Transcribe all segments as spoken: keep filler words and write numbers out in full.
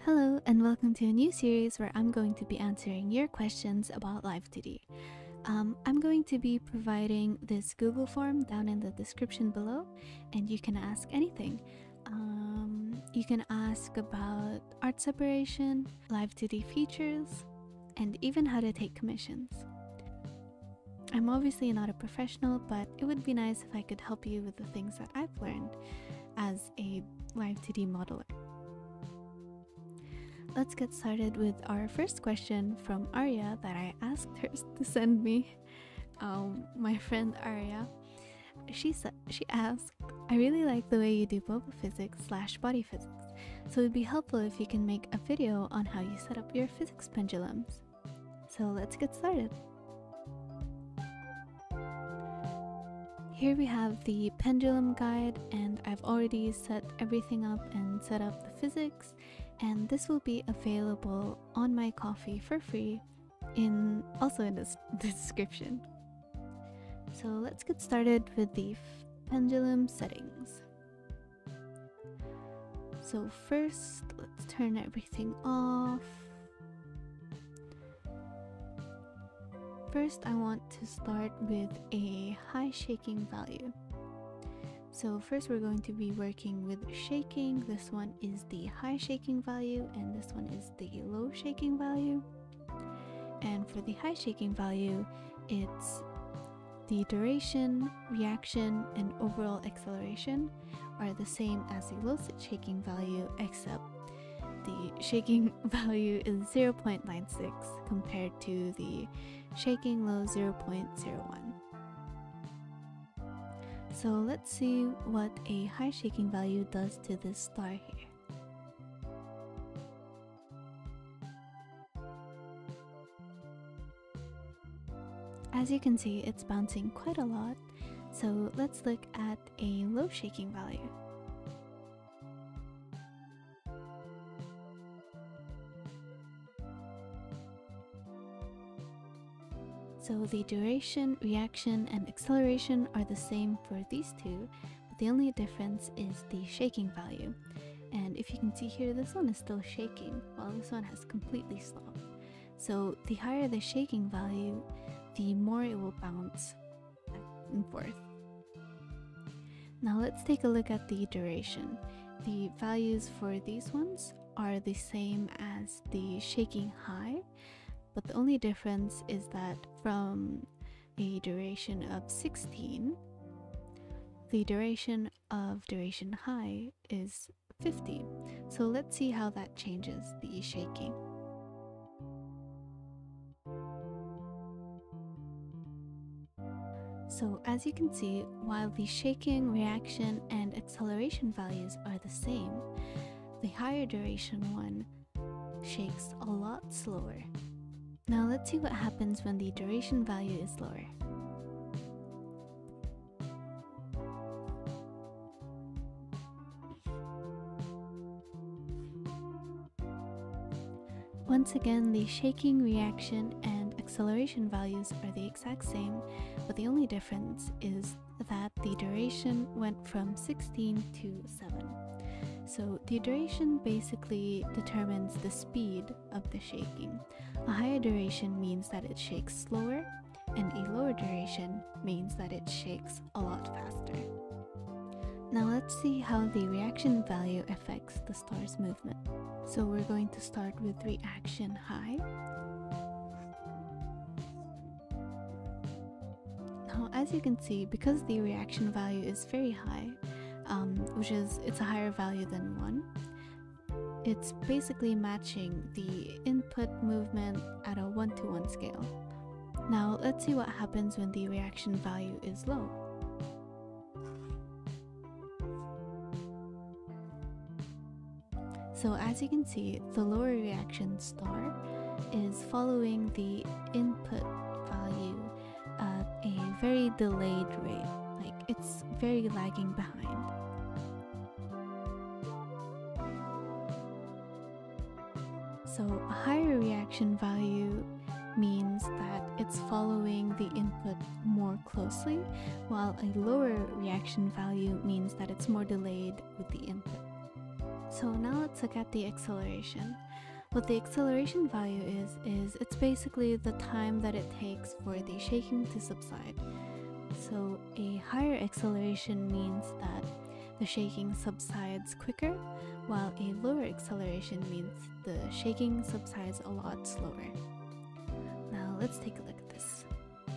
Hello and welcome to a new series where I'm going to be answering your questions about Live two D. Um, I'm going to be providing this Google form down in the description below, and you can ask anything. Um, you can ask about art separation, Live two D features, and even how to take commissions. I'm obviously not a professional, but it would be nice if I could help you with the things that I've learned as a Live two D modeler. Let's get started with our first question from Arya that I asked her to send me. Um, my friend Arya, she said she asked, "I really like the way you do boba physics slash body physics, so it'd be helpful if you can make a video on how you set up your physics pendulums." So let's get started. Here we have the pendulum guide, and I've already set everything up and set up the physics, and this will be available on my Ko-fi for free, in also in this description. So let's get started with the pendulum settings. So first, let's turn everything off. First, I want to start with a high shaking value. So first we're going to be working with shaking. This one is the high shaking value and this one is the low shaking value. And for the high shaking value, it's the duration, reaction, and overall acceleration are the same as the low shaking value, except the shaking value is zero point nine six compared to the shaking low zero point zero one. So let's see what a high shaking value does to this star here. As you can see, it's bouncing quite a lot, so let's look at a low shaking value. So the duration, reaction, and acceleration are the same for these two, but the only difference is the shaking value. And if you can see here, this one is still shaking, while this one has completely stopped. So the higher the shaking value, the more it will bounce back and forth. Now let's take a look at the duration. The values for these ones are the same as the shaking high, but the only difference is that from a duration of sixteen, the duration of duration high is fifty. So let's see how that changes the shaking. So as you can see, while the shaking, reaction, and acceleration values are the same, the higher duration one shakes a lot slower. Now let's see what happens when the duration value is lower. Once again, the shaking, reaction, and acceleration values are the exact same, but the only difference is that the duration went from sixteen to seven. So the duration basically determines the speed of the shaking. A higher duration means that it shakes slower, and a lower duration means that it shakes a lot faster. Now let's see how the reaction value affects the star's movement. So we're going to start with reaction high. Now as you can see, because the reaction value is very high, um, which is it's a higher value than one, it's basically matching the input movement at a one to one scale. Now let's see what happens when the reaction value is low. So as you can see, the lower reaction star is following the input value at a very delayed rate, like it's very lagging behind. So a higher reaction value means that it's following the input more closely, while a lower reaction value means that it's more delayed with the input. So now let's look at the acceleration. What the acceleration value is, is it's basically the time that it takes for the shaking to subside. So a higher acceleration means that the shaking subsides quicker, while a lower acceleration means the shaking subsides a lot slower. Now let's take a look at this.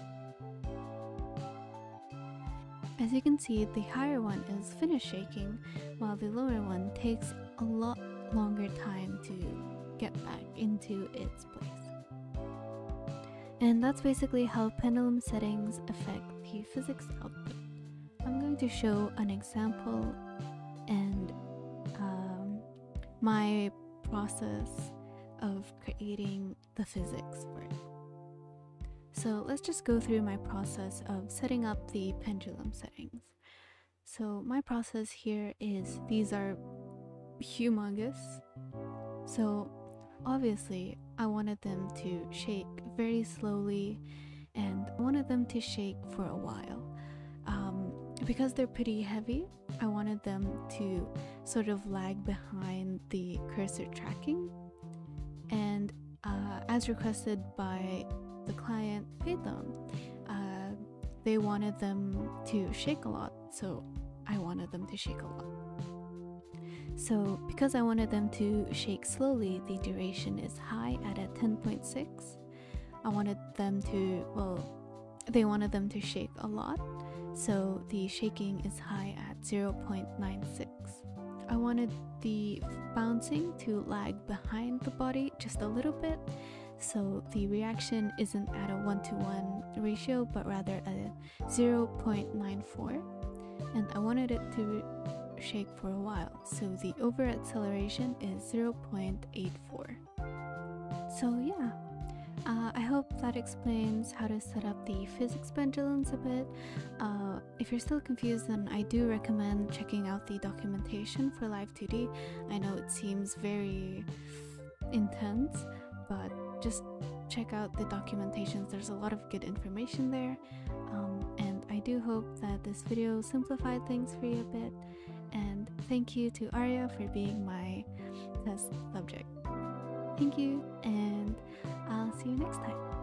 As you can see, the higher one is finished shaking, while the lower one takes a lot longer time to get back into its place. And that's basically how pendulum settings affect the physics output. I'm going to show an example and um, my process of creating the physics for it. So let's just go through my process of setting up the pendulum settings. So my process here is, these are humongous. So obviously I wanted them to shake very slowly, and I wanted them to shake for a while. Um, because they're pretty heavy, I wanted them to sort of lag behind the cursor tracking. And uh, as requested by the client, paid them. Uh, they wanted them to shake a lot, so I wanted them to shake a lot. So because I wanted them to shake slowly, the duration is high at a ten point six. I wanted them to, well, they wanted them to shake a lot, so the shaking is high at zero point nine six. I wanted the bouncing to lag behind the body just a little bit, so the reaction isn't at a one to one ratio, but rather a zero point nine four. And I wanted it to shake for a while, so the over acceleration is zero point eight four. So yeah, uh, I hope that explains how to set up the physics pendulums a bit. Uh, if you're still confused, then I do recommend checking out the documentation for Live two D. I know it seems very intense, but just check out the documentations. There's a lot of good information there, um, and I do hope that this video simplified things for you a bit. And thank you to Arya for being my test subject. Thank you, and I'll see you next time.